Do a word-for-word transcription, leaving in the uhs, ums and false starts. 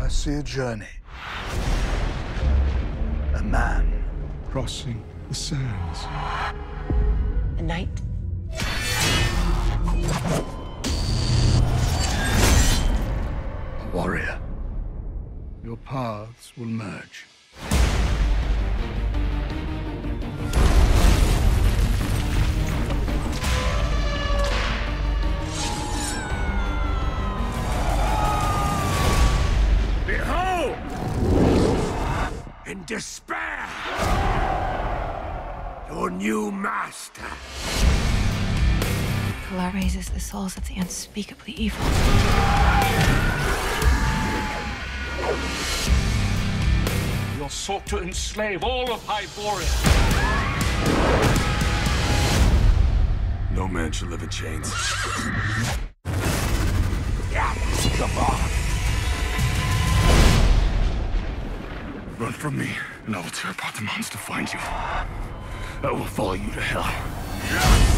I see a journey. A man crossing the sands. A knight. A warrior. Your paths will merge. Behold! In despair! Your new master! K'la raises the souls of the unspeakably evil. You're sought to enslave all of Hyboria. No man should live in chains. Come on! Run from me, and I will tear apart the monster to find you. I will follow you to hell.